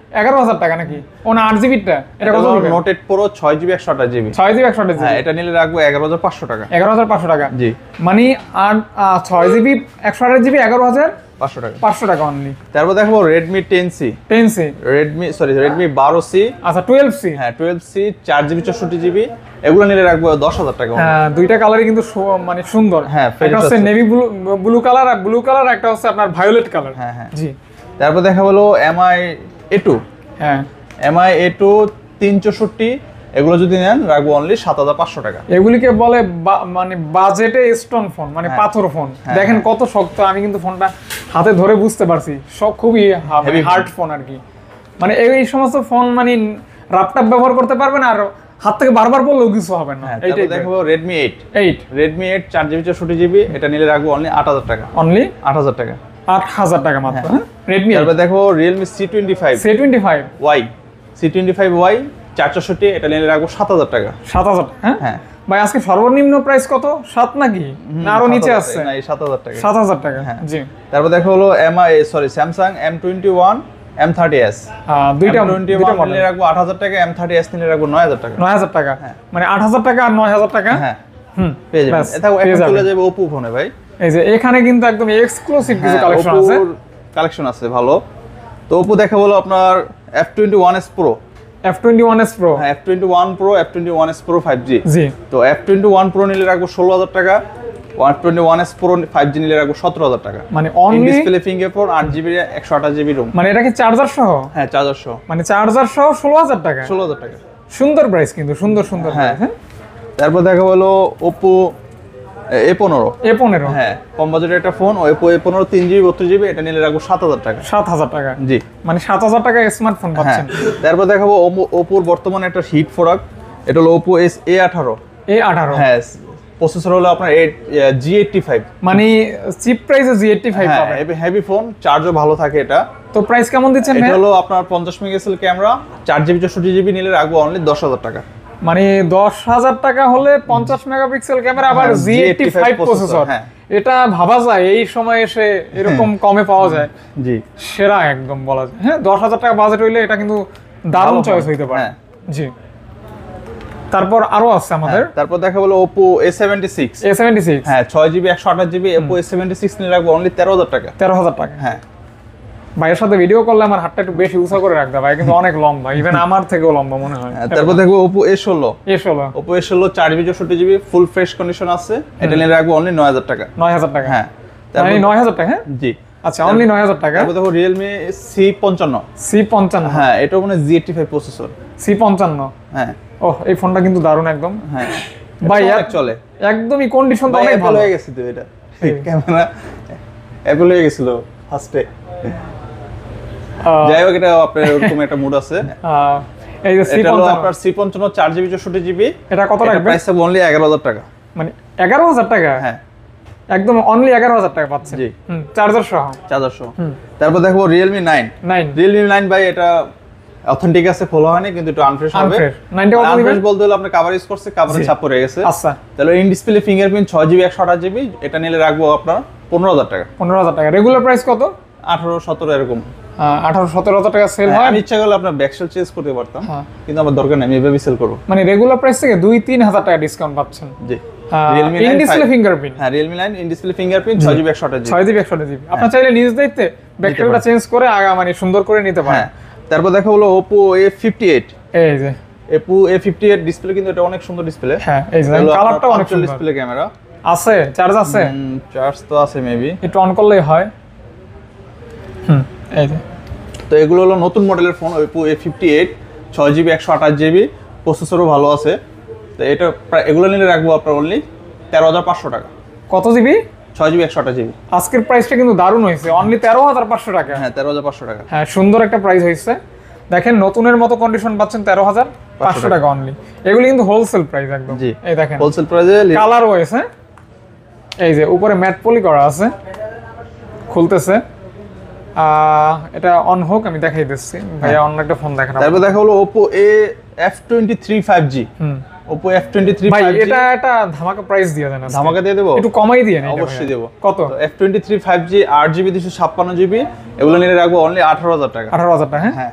Speaker 2: 11,000 টাকা নাকি? ও না 8GB টা, এটা কত?
Speaker 1: Note 8 pro 6GB 128GB।
Speaker 2: 6GB 128GB,
Speaker 1: হ্যাঁ এটা নিলে রাখবো 11,500 টাকা।
Speaker 2: 11,500 টাকা,
Speaker 1: জি।
Speaker 2: মানে 6GB 128GB 11,500
Speaker 1: টাকা,
Speaker 2: 500 টাকা অনলি।
Speaker 1: তারপর দেখবো Redmi 10C। Redmi 12C।
Speaker 2: আচ্ছা 12C।
Speaker 1: হ্যাঁ 12C 4GB 64GB, এগুলো নিলে রাখবো 10,000 টাকা।
Speaker 2: হ্যাঁ দুইটা কালারই কিন্তু মানে সুন্দর।
Speaker 1: হ্যাঁ
Speaker 2: একটা হচ্ছে নেভি ব্লু কালার, আর ব্লু কালার, একটা হচ্ছে আপনার ভায়োলেট কালার।
Speaker 1: হ্যাঁ হ্যাঁ
Speaker 2: জি।
Speaker 1: তারপর দেখা হলো MI A2।
Speaker 2: হ্যাঁ
Speaker 1: MI A2 364, এগুলো যদি নেন রাখবো অনলি 7,500 টাকা।
Speaker 2: এগুলিকে বলে মানে বাজেটে স্টোন ফোন, মানে পাথর ফোন। দেখেন কত শক্ত, আমি কিন্তু ফোনটা হাতে ধরে বুঝতে পারছি, সব খুবই হার্ড ফোন আর কি। মানে এই সমস্ত ফোন মানে ল্যাপটপ ব্যবহার করতে পারবেন, আর হাত থেকে বারবার পড়লেও কিছু হবে না।
Speaker 1: এইটাই দেখবো Redmi 8। Redmi 8 4GB 64GB, এটা নিলে রাখবো অনলি 8,000 টাকা।
Speaker 2: অনলি
Speaker 1: 8,000 টাকা,
Speaker 2: 8,000 টাকা মাত্র। Redmi।
Speaker 1: তারপর দেখো Realme C25Y। C25Y 464, এটা নিলে রাখবো 7,000 টাকা।
Speaker 2: 7,000 টাকা? হ্যাঁ ভাই আজকে সর্বনিম্ন প্রাইস কত? 7 নাকি না আরো নিচে আছে?
Speaker 1: না এই 7,000 টাকা।
Speaker 2: 7,000 টাকা, জি।
Speaker 1: তারপর দেখো হলো Samsung M21 M30s।
Speaker 2: দুইটা
Speaker 1: মডেল রাখবো 8,000 টাকা, M30s নিলে রাখবো 9,000 টাকা।
Speaker 2: 9,000 টাকা, মানে 8,000 টাকা আর 9,000 টাকা।
Speaker 1: হ্যাঁ পেয়ে যাবেন। এটা এখন চলে যাবে Oppo ফোনে ভাই।
Speaker 2: এই যে এখানে কিন্তু একদম এক্সক্লুসিভ কিছু কালেকশন আছে।
Speaker 1: কালেকশন আছে ভালো। তো Oppo দেখা হলো আপনার F21s Pro।
Speaker 2: F21s Pro।
Speaker 1: হ্যাঁ F21 Pro, F21s Pro 5G।
Speaker 2: জি।
Speaker 1: তো F21 Pro নিলে রাখবো 16,000 টাকা, F21s Pro 5G নিলে রাখবো 17,000 টাকা।
Speaker 2: মানে only
Speaker 1: display fingerprint 8GB 128GB Rome.
Speaker 2: মানে এটা কি চার্জার সহ?
Speaker 1: হ্যাঁ চার্জার সহ।
Speaker 2: মানে চার্জার সহ 16,000 টাকা।
Speaker 1: 16,000 টাকা,
Speaker 2: সুন্দর প্রাইস কিন্তু, সুন্দর সুন্দর।
Speaker 1: হ্যাঁ। তারপর দেখা হলো Oppo A15। হ্যাঁ কম বাজেটের একটা phone, Oppo A15 3GB 32GB, এটা নিলে রাখবো 7,000 টাকা।
Speaker 2: 7,000 টাকা,
Speaker 1: জি।
Speaker 2: মানে 7,000 টাকা স্মার্টফোন পাচ্ছেন।
Speaker 1: তারপর দেখাবো Oppoর বর্তমানে একটা হিট প্রোডাক্ট, এটা হলো Oppo A18। হ্যাঁ প্রসেসর হলো আপনার G85,
Speaker 2: মানে চিপ প্রাইসে G85 পাবেন।
Speaker 1: হেভি ফোন, চার্জও ভালো থাকে এটা।
Speaker 2: তো প্রাইস কেমন দিচ্ছেন?
Speaker 1: এটা হলো আপনার 50 মেগাপিক্সেল ক্যামেরা, 4GB 64GB নিলে রাখবো অনলি 10,000 টাকা।
Speaker 2: মানে 10,000 টাকা হলে 50 মেগাপিক্সেল ক্যামেরা, আবার G85 প্রসেসর। এটা ভাবা যায় এই সময় এসে এরকম কমে পাওয়া যায়?
Speaker 1: জি
Speaker 2: সেরা একদম বলা যায়। হ্যাঁ 10,000 টাকা বাজেট হইলে এটা কিন্তু দারুণ চয়েস হইতে পারে। জি। তারপর আরো আছে আমাদের।
Speaker 1: তারপর দেখা হলো Oppo A76। হ্যাঁ 6GB 128GB Oppo A76 নিয়ে রাখবো অনলি 13,000 টাকা।
Speaker 2: 13,000 টাকা।
Speaker 1: হ্যাঁ
Speaker 2: ভাইয়ের সাথে ভিডিও করলে আমার হাতটা একটু বেশি উঁচা করে রাখতে ভাই, কিন্তু অনেক লম্বা, ইভেন আমার থেকেও লম্বা মনে হয়।
Speaker 1: তারপর দেখবো Oppo A16 4GB 64GB ফুল ফ্রেশ কন্ডিশন আছে, এটা নিয়ে রাখবো অনলি 9,000 টাকা।
Speaker 2: 9,000 টাকা,
Speaker 1: হ্যাঁ
Speaker 2: মানে 9,000 টাকা। হ্যাঁ
Speaker 1: জি।
Speaker 2: আচ্ছা অনলি 9,000 টাকা।
Speaker 1: তারপর দেখো Realme C55। হ্যাঁ এটাও মানে G85 প্রসেসর।
Speaker 2: C55।
Speaker 1: হ্যাঁ
Speaker 2: ওহ এই ফোনটা কিন্তু দারুণ একদম।
Speaker 1: হ্যাঁ
Speaker 2: ভাই
Speaker 1: চলে
Speaker 2: একদমই কন্ডিশন তো অনেক ভালো
Speaker 1: হয়ে গেছে। তো এটা ক্যামেরা অ্যাপল হয়ে গেছিল ফার্স্টে। যাই হোক এটা আপনার এরকম একটা মুড আছে।
Speaker 2: এই যে
Speaker 1: C55 আপনার C55 4GB 64GB,
Speaker 2: এটা কত রাখবেন?
Speaker 1: প্রাইস হবে অনলি 11,000 টাকা।
Speaker 2: মানে 11,000 টাকা?
Speaker 1: হ্যাঁ
Speaker 2: একদম অনলি 11,000 টাকা পাচ্ছেন।
Speaker 1: জি
Speaker 2: চার্জার সহ।
Speaker 1: তারপর দেখবো Realme 9 ভাই, এটা অথেন্টিক আছে, ফলো হয়নি কিন্তু একটু আনফ্রেশ হবে। 9টা কত দিবেন? আনফ্রেশ বলতে হলো আপনি কভার ইউজ করছে, কভারে ছাপ পড়ে গেছে।
Speaker 2: আচ্ছা
Speaker 1: তাহলে in display fingerprint 6GB 128GB, এটা নিলে রাখবো আপনার 15,000 টাকা।
Speaker 2: 15,000 টাকা। রেগুলার প্রাইস কত?
Speaker 1: 18-17 এরকম।
Speaker 2: 18-17,000 টাকা সেল হয়।
Speaker 1: আমি ইচ্ছা করলে আপনার ব্যাকসেল চেঞ্জ করতে পারতাম, কিন্তু আমার দরকার নেই, আমি এভাবেই সেল করব।
Speaker 2: মানে রেগুলার প্রাইস থেকে 2-3,000 টাকা ডিসকাউন্ট পাচ্ছেন।
Speaker 1: জি।
Speaker 2: Realme 9 in display fingerprint.
Speaker 1: হ্যাঁ Realme 9 in display fingerprint 6GB 128GB।
Speaker 2: 6GB 128GB। আপনি চাইলে নিজ দায়িত্বে ব্যাকটেলটা চেঞ্জ করে মানে সুন্দর করে নিতে পারেন।
Speaker 1: হ্যাঁ। তারপর দেখা হলো Oppo A58।
Speaker 2: এই যে
Speaker 1: Oppo A58 ডিসপ্লে কিন্তু এটা অনেক সুন্দর ডিসপ্লে।
Speaker 2: হ্যাঁ এই যে কালারটা অনেক সুন্দর।
Speaker 1: ডিসপ্লে ক্যামেরা
Speaker 2: আছে, চার্জ আছে?
Speaker 1: চার্জ তো আছে মেবি,
Speaker 2: একটু অন করলেই হয়। এই যে
Speaker 1: তো এগুলো হলো নতুন মডেলের phone Oppo A58 6GB 128GB, প্রসেসরও ভালো আছে। তো এটা এগুলো নিলে রাখবো আপনার অনলি 13,500 টাকা।
Speaker 2: কত জিবি?
Speaker 1: 6GB 128GB।
Speaker 2: আজকের প্রাইসটা কিন্তু দারুণ হয়েছে, অনলি 13,500 টাকা।
Speaker 1: হ্যাঁ 13,500 টাকা।
Speaker 2: হ্যাঁ সুন্দর একটা প্রাইস হয়েছে। দেখেন নতুনের মতো কন্ডিশন পাচ্ছেন 13,500 টাকা অনলি। এগুলো কিন্তু হোলসেল প্রাইস একদম। এই দেখেন
Speaker 1: হোলসেল প্রাইসে
Speaker 2: কালার হয়েছে। এই যে উপরে ম্যাট পলি করা আছে, খুলতেছে। এটা অন হোক, আমি দেখাই দিচ্ছি ভাইয়া। অন্য একটা ফোন দেখানো।
Speaker 1: তারপর দেখা হলো Oppo F23 5G। Oppo F23
Speaker 2: ভাই
Speaker 1: 5G
Speaker 2: এটা একটা ধামাকা প্রাইস দিয়ে দেন।
Speaker 1: ধামাকা দিয়ে দেব?
Speaker 2: একটু কমাই দিয়ে নেন।
Speaker 1: অবশ্যই দেব।
Speaker 2: কত?
Speaker 1: F23 5G 8GB 256GB, এগুলো নিলে রাখবো অনলি 18,000 টাকা।
Speaker 2: 18,000 টাকা।
Speaker 1: হ্যাঁ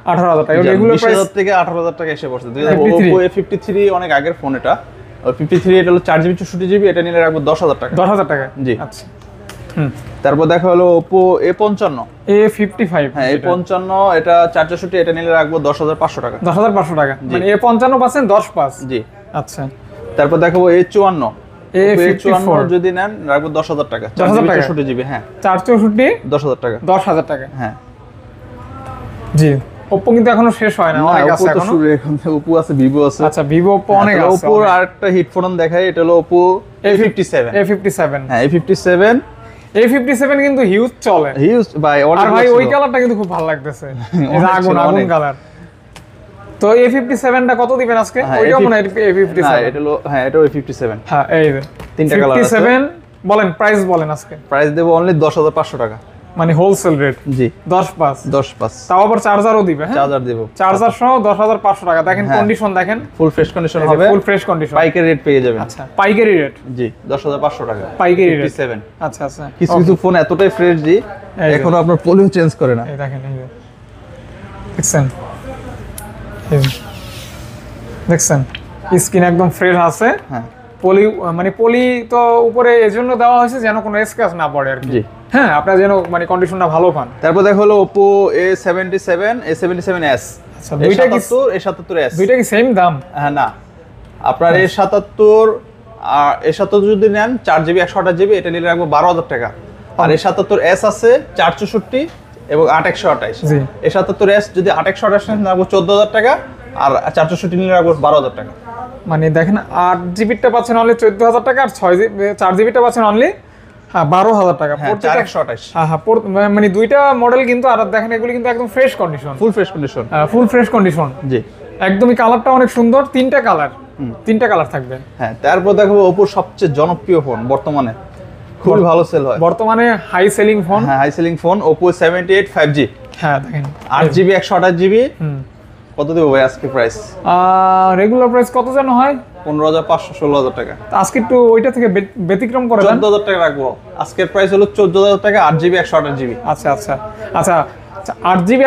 Speaker 2: 18,000 টাকা রেগুলার প্রাইস
Speaker 1: 20,000 থেকে 18,000 টাকা এসে পড়ছে। Oppo A53 অনেক আগের ফোন এটা। 53 এটা হলো 4GB 64GB, এটা নিলে রাখবো 10,000 টাকা।
Speaker 2: 10,000 টাকা
Speaker 1: জি।
Speaker 2: আচ্ছা
Speaker 1: তারপর দেখা হলো Oppo A55
Speaker 2: A55।
Speaker 1: হ্যাঁ A55 এটা 464, এটা নিলে রাখবো 10,500 টাকা।
Speaker 2: 10,500 টাকা মানে A55 পাচ্ছেন 10+।
Speaker 1: জি
Speaker 2: আচ্ছা
Speaker 1: তারপর দেখাবো A54
Speaker 2: A54
Speaker 1: যদি নেন রাখবো 10,000 টাকা।
Speaker 2: 10,000 টাকা
Speaker 1: 64GB হ্যাঁ
Speaker 2: 464
Speaker 1: 10,000 টাকা।
Speaker 2: 10,000 টাকা
Speaker 1: হ্যাঁ
Speaker 2: জি। Oppo কিন্তু এখনো শেষ হয় না, অনেক আছে এখনো।
Speaker 1: এখন Oppo আছে, Vivo আছে।
Speaker 2: আচ্ছা Vivo Oppo অনেক আছে।
Speaker 1: Oppo আরেকটা হিট ফোন দেখাই, এটা হলো Oppo A57 হ্যাঁ A57
Speaker 2: কিন্তু হিউজ চলে।
Speaker 1: হিউজ ভাই অনেক।
Speaker 2: আর ভাই ওই কালারটা কিন্তু খুব ভালো লাগতেছে, এই আগুন কালার। তো A57 টা কত দিবেন আজকে? ওইটাও মনে হয় A57
Speaker 1: হ্যাঁ এটা হলো হ্যাঁ এটাও A57
Speaker 2: হ্যাঁ এই যে
Speaker 1: তিনটা কালার আছে।
Speaker 2: 57 বলেন প্রাইস বলেন আজকে।
Speaker 1: প্রাইস দেব অনলি 10,500 টাকা।
Speaker 2: মানে হোলসেল রেট।
Speaker 1: জি
Speaker 2: 10+। তাও আবার চার্জারও দিবে। হ্যাঁ
Speaker 1: চার্জার দেব,
Speaker 2: চার্জার সহ 10,500 টাকা। দেখেন কন্ডিশন দেখেন,
Speaker 1: ফুল ফ্রেশ কন্ডিশন হবে,
Speaker 2: ফুল ফ্রেশ কন্ডিশন।
Speaker 1: পাইকারি রেট পেয়ে যাবেন।
Speaker 2: আচ্ছা পাইকারি রেট
Speaker 1: জি 10,500 টাকা
Speaker 2: পাইকারি রেট।
Speaker 1: 57
Speaker 2: আচ্ছা আচ্ছা
Speaker 1: কিছু কিছু ফোন এতটাই ফ্রেশ জি এখনো আপনার পলিও চেঞ্জ করে না।
Speaker 2: এই দেখেন এই যে দেখছেন, এই যে দেখছেন স্ক্রিন একদম ফ্রেশ আছে।
Speaker 1: হ্যাঁ
Speaker 2: পলি মানে পলি তো উপরে এজন্য দেওয়া হয়েছে যেন কোনো স্ক্র্যাচ না পড়ে আর কি।
Speaker 1: জি
Speaker 2: হ্যাঁ আপনারা যেন মানে কন্ডিশনটা ভালো পান।
Speaker 1: তারপর দেখো হলো Oppo A77s।
Speaker 2: আচ্ছা দুইটা কি
Speaker 1: A77s
Speaker 2: দুইটা কি সেম দাম?
Speaker 1: হ্যাঁ না আপনার A77 আর A77 যদি নেন 4GB 128GB, এটা নিলে রাখবো 12,000 টাকা। আর A77s আছে 464 এবং 8/128।
Speaker 2: জি
Speaker 1: A77s যদি 8/128 নেন রাখবো 14,000 টাকা, আর 464 নিলে রাখবো 12,000 টাকা।
Speaker 2: মানে দেখেন 8GB-টা পাচ্ছেন অনলি 14,000 টাকা, আর 4GB-টা পাচ্ছেন অনলি 12,000 টাকা।
Speaker 1: 4/128
Speaker 2: হ্যাঁ হ্যাঁ মানে দুইটা মডেল কিন্তু। আর দেখেন এগুলো কিন্তু একদম fresh condition,
Speaker 1: full fresh condition.
Speaker 2: Full fresh condition
Speaker 1: জি
Speaker 2: একদমই। কালারটা অনেক সুন্দর, তিনটা কালার থাকবে।
Speaker 1: হ্যাঁ তারপর দেখো Oppo সবচেয়ে জনপ্রিয় ফোন বর্তমানে, খুবই ভালো সেল হয়
Speaker 2: বর্তমানে, হাই সেলিং ফোন।
Speaker 1: হ্যাঁ high selling phone Oppo 78 5G।
Speaker 2: হ্যাঁ দেখেন
Speaker 1: 8GB 128GB। কত দেবো ভাই আজকে প্রাইস?
Speaker 2: রেগুলার প্রাইস কত যেন হয়?
Speaker 1: 15,500 16,000 টাকা।
Speaker 2: আজকে একটু ওইটা থেকে ব্যতিক্রম করে দেন।
Speaker 1: 14,000 টাকা রাখবো। আজকের প্রাইস হলো 14,000 টাকা 8GB 128GB।
Speaker 2: আচ্ছা আচ্ছা আচ্ছা 8GB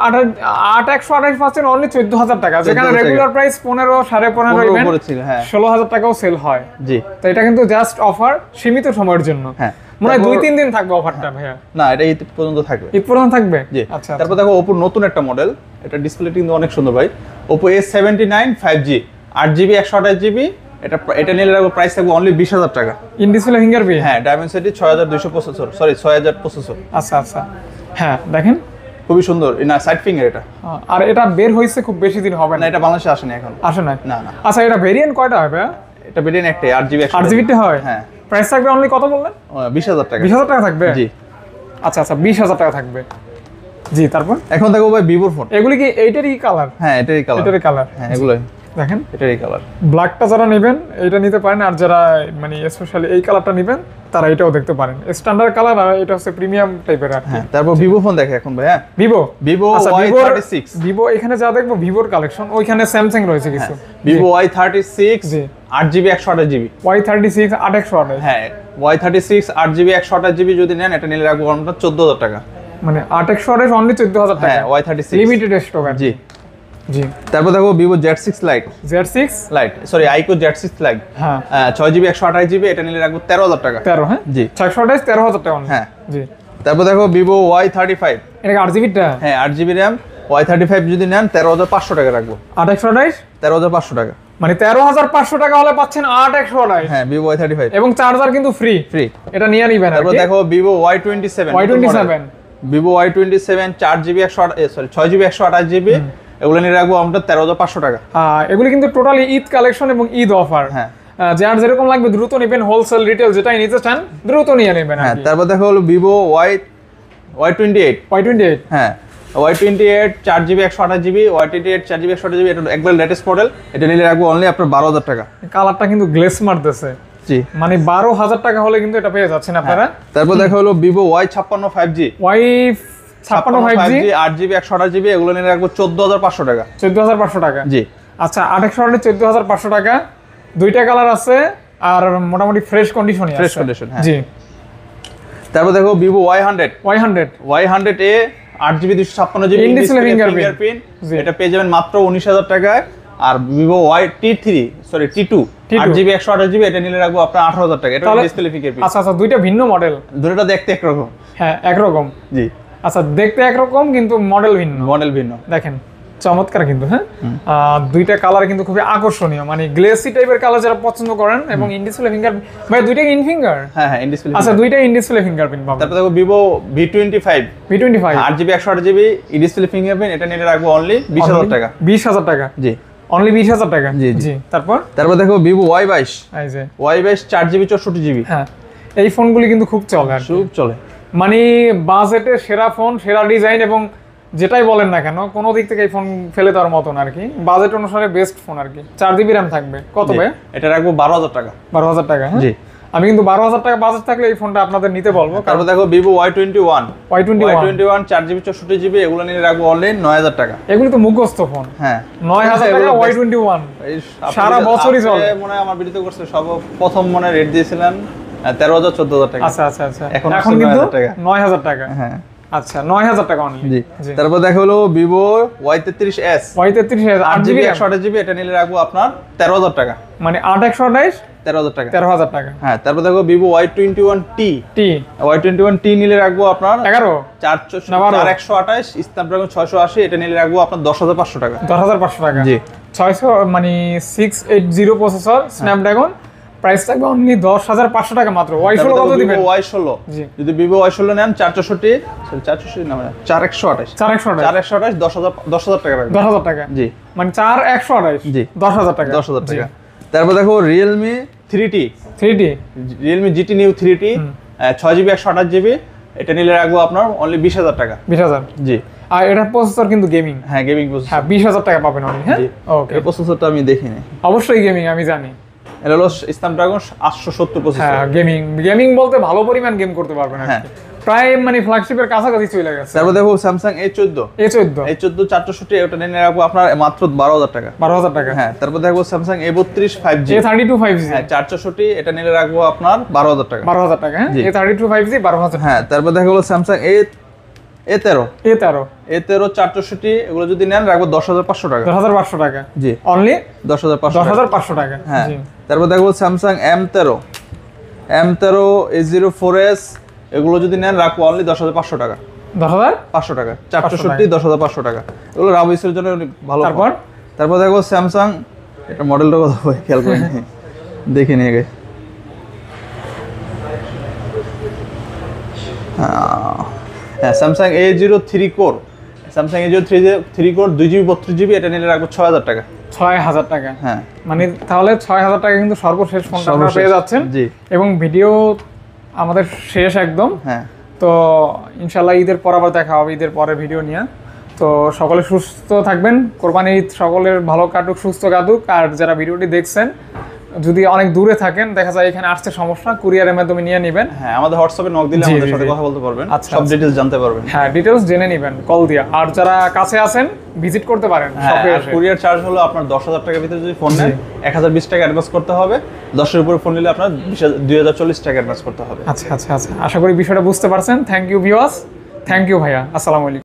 Speaker 2: 128 পাচ্ছেন অনলি 14,000 টাকা, যেখানে রেগুলার প্রাইস 15 15.5 ইভেন 16,000 টাকাও সেল হয়।
Speaker 1: জি
Speaker 2: তো এটা কিন্তু জাস্ট অফার, সীমিত সময়ের জন্য।
Speaker 1: হ্যাঁ
Speaker 2: মনে হয় 2-3 দিন থাকবে অফারটা ভাইয়া।
Speaker 1: না এটা ঈদ পর্যন্ত থাকবে।
Speaker 2: ঈদ পর্যন্ত থাকবে।
Speaker 1: জি
Speaker 2: আচ্ছা
Speaker 1: তারপর দেখো Oppo নতুন একটা মডেল, এটা ডিসপ্লেটি কিন্তু অনেক সুন্দর ভাই। Oppo A79 5G 8GB 128GB, এটা নিলে রাখবো প্রাইস থাকবে অনলি 20,000 টাকা।
Speaker 2: In display fingerprint.
Speaker 1: হ্যাঁ Dimensity 6200 প্রসেসর, সরি 6000 প্রসেসর।
Speaker 2: আচ্ছা আচ্ছা হ্যাঁ দেখেন
Speaker 1: খুবই সুন্দর না সাইড ফিঙ্গার এটা।
Speaker 2: আর এটা বের হইছে খুব বেশি দিন হবে
Speaker 1: না,
Speaker 2: না,
Speaker 1: এটা বাংলাদেশে আসেনি এখন।
Speaker 2: আসে না
Speaker 1: না না।
Speaker 2: আচ্ছা এটা ভেরিয়েন্ট কয়টা হবে?
Speaker 1: এটা ভেরিয়েন্ট একটাই 8GB
Speaker 2: 8GB তে হয়।
Speaker 1: হ্যাঁ
Speaker 2: প্রাইস থাকবে অনলি কত বললেন?
Speaker 1: 20,000 টাকা।
Speaker 2: 20,000 টাকা থাকবে।
Speaker 1: জি
Speaker 2: আচ্ছা আচ্ছা 20,000 টাকা থাকবে। জি তারপর
Speaker 1: এখন দেখো ভাই Vivo ফোন।
Speaker 2: এগুলি কি এইটারই কালার?
Speaker 1: হ্যাঁ এটারই কালার। হ্যাঁ এগুলোই
Speaker 2: দেখেন
Speaker 1: এটারই কালার।
Speaker 2: ব্ল্যাকটা যারা নেবেন এটা নিতে পারেন, আর যারা মানে স্পেশালি এই কালারটা নেবেন তারা এটাও দেখতে পারেন। স্ট্যান্ডার্ড কালার, আর এটা হচ্ছে প্রিমিয়াম টাইপের আর কি।
Speaker 1: হ্যাঁ তারপর Vivo ফোন দেখে এখন ভাই। হ্যাঁ Vivo Y36।
Speaker 2: Vivo এখানে যা দেখবো Vivoর কালেকশন, ওইখানে স্যামসাং রয়েছে কিছু।
Speaker 1: Vivo Y36 8GB 128GB।
Speaker 2: Y36 8/128।
Speaker 1: হ্যাঁ Y36 8GB 128GB যদি নেন এটা নিলে রাখবো আমরা 14,000 টাকা।
Speaker 2: মানে 8/128 অনলি 14,000 টাকা।
Speaker 1: হ্যাঁ Y36
Speaker 2: লিমিটেড স্টক আর
Speaker 1: জি
Speaker 2: জি।
Speaker 1: তারপর দেখো Vivo Z6 Lite sorry iQOO Z6 Lite।
Speaker 2: হ্যাঁ
Speaker 1: 6GB 128GB, এটা নিলে রাখবো 13,000 টাকা।
Speaker 2: 13 হ্যাঁ
Speaker 1: জি
Speaker 2: 628 13,000 টাকা অনলি।
Speaker 1: হ্যাঁ
Speaker 2: জি
Speaker 1: তারপর দেখো Vivo Y35।
Speaker 2: এটা 8GB টা?
Speaker 1: হ্যাঁ 8GB RAM Y35 যদি নেন 13,500 টাকা রাখবো।
Speaker 2: 8/128
Speaker 1: 13,500 টাকা।
Speaker 2: মানে 13,500 টাকা হলে পাচ্ছেন 8/128।
Speaker 1: হ্যাঁ Vivo Y35
Speaker 2: এবং চার্জার কিন্তু ফ্রি। এটা নিয়ে নিবেন।
Speaker 1: তারপর দেখো Vivo Y27। Vivo Y27 4GB 6GB 128GB, এগুলো নিয়ে রাখবো আমরা 13,500 টাকা।
Speaker 2: এগুলো কিন্তু টোটালি ঈদ কালেকশন এবং ঈদ অফার।
Speaker 1: হ্যাঁ
Speaker 2: যার যেরকম লাগবে দ্রুত নেবেন, হোলসেল রিটেল যেটাই নিতে চান দ্রুত নিয়ে নেবেন।
Speaker 1: হ্যাঁ তারপর দেখো হলো Vivo Y28। হ্যাঁ Y28 4GB 128GB, Y28 4GB 128GB, এটা একবার লেটেস্ট মডেল, এটা নিলে রাখবো অনলি আপনার 12,000 টাকা।
Speaker 2: কালারটা কিন্তু গ্লেস মারতেছে। জি মানে 12,000 টাকা হলে কিন্তু এটা পেয়ে যাচ্ছেন আপনারা।
Speaker 1: তারপর দেখো হলো Vivo Y56 5G।
Speaker 2: Y56 5G
Speaker 1: 8GB 128GB, এগুলো নিলে রাখবো 14,500 টাকা।
Speaker 2: 14,500 টাকা।
Speaker 1: জি
Speaker 2: আচ্ছা 8/128 14,500 টাকা। দুইটা কালার আছে আর মোটামুটি ফ্রেশ কন্ডিশনই আছে।
Speaker 1: ফ্রেশ কন্ডিশন হ্যাঁ।
Speaker 2: জি
Speaker 1: তারপর দেখো ভিভো Y100 এ 8GB 256GB
Speaker 2: ডিসপ্লে
Speaker 1: ফিঙ্গারপ্রিন্ট, এটা পেয়ে যাবেন মাত্র 19,000 টাকায়। আর ভিভো T2 8GB 128GB এটা নিলে রাখবো আপনার 18,000 টাকা। এটা ডিসপ্লে ফিঙ্গারপ্রিন্ট।
Speaker 2: আচ্ছা আচ্ছা, দুইটা ভিন্ন মডেল,
Speaker 1: দুটোটা দেখতে একরকম।
Speaker 2: হ্যাঁ একরকম,
Speaker 1: জি
Speaker 2: আচ্ছা দেখতে একরকম কিন্তু মডেল ভিন্ন। দেখেন চমৎকার কিন্তু, হ্যাঁ দুইটা কালার কিন্তু খুবই আকর্ষণীয়, মানে গ্লেসি টাইপের কালার যারা পছন্দ করেন এবং ইন ডিসপ্লে ফিঙ্গারপ্রিন্ট, ভাই দুইটা ইন ফিঙ্গার?
Speaker 1: হ্যাঁ ইন ডিসপ্লে।
Speaker 2: আচ্ছা দুইটা ইন ডিসপ্লে ফিঙ্গারপ্রিন্ট পাবেন।
Speaker 1: তারপর দেখো Vivo V25 8GB 128GB in display fingerprint, এটা নিলে রাখবো অনলি 20,000 টাকা।
Speaker 2: 20,000 টাকা?
Speaker 1: জি
Speaker 2: অনলি 20,000 টাকা।
Speaker 1: জি।
Speaker 2: তারপর
Speaker 1: দেখো ভিভো Y22 4GB 64GB।
Speaker 2: হ্যাঁ এই ফোনগুলি কিন্তু খুব চলে,
Speaker 1: খুব চলে,
Speaker 2: মানে বাজেটে সেরা ফোন, সেরা ডিজাইন এবং যেটাই বলেন না কেন কোনো দিক থেকে এই ফোন ফেলে দেওয়ার মতন আর কি, বাজেট অনুসারে বেস্ট ফোন আর কি। 4GB RAM থাকবে। কত ভাই?
Speaker 1: এটা রাখবো 12,000 টাকা।
Speaker 2: 12,000 টাকা? জি আমি কিন্তু 12,000 টাকা বাজেট থাকলে এই ফোনটা আপনাদের নিতে বলবো।
Speaker 1: তারপর দেখো ভিভো Y21 4GB 64GB এগুলো নিয়ে রাখবো অনলি 9,000 টাকা।
Speaker 2: এগুলো তো মুখস্থ ফোন।
Speaker 1: হ্যাঁ
Speaker 2: 9,000 টাকা Y21
Speaker 1: সারা বছরই চলে। মনে হয় আমার ভিডিওতে করছে প্রথম মনে রেট দিয়েছিলেন 13,000 14,000 টাকা।
Speaker 2: আচ্ছা আচ্ছা আচ্ছা, এখন কিন্তু 9,000 টাকা।
Speaker 1: হ্যাঁ
Speaker 2: আচ্ছা 9,000 টাকা অনলি।
Speaker 1: জি তারপর দেখো হলো ভিভো Y33s 8GB 128GB এটা নিলে রাখবো আপনার 13,000 টাকা।
Speaker 2: মানে 8/128
Speaker 1: 13,000 টাকা।
Speaker 2: 13,000 টাকা।
Speaker 1: হ্যাঁ তারপর দেখো ভিভো Y21T নিলে রাখবো আপনার 4128 স্ন্যাপড্রাগন 680 এটা নিলে রাখবো আপনার 10,500 টাকা।
Speaker 2: 10,500 টাকা? জি 600 মানে 680 প্রসেসর স্ন্যাপড্রাগন, প্রাইস থাকবে অনলি 10,500 টাকা মাত্র। Y16 কত দিবেন?
Speaker 1: Y16 যদি ভিভো Y16 নেন 428 না 428 10,000 টাকা রাখবেন।
Speaker 2: 10,000 টাকা? জি মানে 4128
Speaker 1: জি
Speaker 2: 10,000 টাকা।
Speaker 1: 10,000 টাকা। তারপর দেখো Realme 3T Realme GT Neo 3T 6GB 128GB এটা নিলে রাখবো আপনার অনলি 20,000 টাকা।
Speaker 2: 20,000? জি। আর এটার প্রসেসর কিন্তু গেমিং?
Speaker 1: হ্যাঁ গেমিং প্রসেসর।
Speaker 2: হ্যাঁ 20,000 টাকা পাবেন অনলি। হ্যাঁ ওকে,
Speaker 1: এই প্রসেসরটা আমি দেখিনি।
Speaker 2: অবশ্যই গেমিং, আমি জানি।
Speaker 1: এটা হলো স্ন্যাপড্রাগন 870 প্রসেসর।
Speaker 2: হ্যাঁ গেমিং বলতে ভালো পরিমাণ গেম করতে পারবেন আর কি, প্রায় মানে ফ্ল্যাগশিপের কাছাকাছি চলে গেছে।
Speaker 1: তারপর দেখো Samsung A14 464 এটা নিয়ে রাখবো আপনার মাত্র 12,000 টাকা।
Speaker 2: 12,000 টাকা? হ্যাঁ।
Speaker 1: তারপর দেখো Samsung A32 5G
Speaker 2: A32 5G
Speaker 1: 464 এটা নিলে রাখবো আপনার 12,000 টাকা।
Speaker 2: 12,000 টাকা? হ্যাঁ A32 5G 12,000।
Speaker 1: হ্যাঁ তারপর দেখো Samsung A13 464 এগুলো যদি নেন রাখবো 10,500 টাকা।
Speaker 2: 10,500 টাকা? জি অনলি
Speaker 1: 10,500
Speaker 2: টাকা।
Speaker 1: হ্যাঁ তারপর দেখো Samsung M13 A04s এগুলো যদি নেন রাখবো অনলি 10,500 টাকা।
Speaker 2: 10,500
Speaker 1: টাকা 464 10,500 টাকা। এগুলো রাবিসের জন্য অনেক ভালো। তারপর দেখো Samsung, এটা মডেলটা কত ভাই খেয়াল করে দেখে নিয়ে গে। হ্যাঁ Samsung A03 Core 2GB 32GB এটা নিলে রাখবো 6,000 টাকা।
Speaker 2: 6,000 টাকা? হ্যাঁ মানে তাহলে 6,000 টাকা কিন্তু সর্বশেষ ফোনটা আপনারা পেয়ে যাচ্ছেন। জি এবং ভিডিও আমাদের শেষ একদম। হ্যাঁ তো ইনশাআল্লাহ ঈদের পর আবার দেখা হবে, ঈদের পরে ভিডিও নিয়ে। তো সকলে সুস্থ থাকবেন, কোরবানি ঈদ সকলের ভালো কাটুক, সুস্থ কাটুক। আর যারা ভিডিওটি দেখছেন যদি অনেক দূরে থাকেন, দেখা যায় এখানে আসতে সমস্যা, কুরিয়ারের মাধ্যমে নিয়ে নেবেন।
Speaker 1: হ্যাঁ আমাদের হোয়াটসঅ্যাপে নক দিলে আমাদের সাথে কথা বলতে পারবেন, সব ডিটেইলস জানতে পারবেন।
Speaker 2: হ্যাঁ ডিটেইলস জেনে নেবেন কল দিয়ে। আর যারা কাছে আছেন ভিজিট করতে পারেন শপে এসে।
Speaker 1: কুরিয়ার চার্জ হলো আপনার 10,000 টাকার ভিতরে যদি ফোন নেন 1,020 টাকা অ্যাডভান্স করতে হবে। 10 এর উপরে ফোন নিলে আপনার 2,040 টাকা অ্যাডভান্স করতে হবে।
Speaker 2: আচ্ছা আচ্ছা আচ্ছা, আশা করি বিষয়টা বুঝতে পারছেন। Thank you viewers, thank you ভাইয়া, আসসালামু আলাইকুম।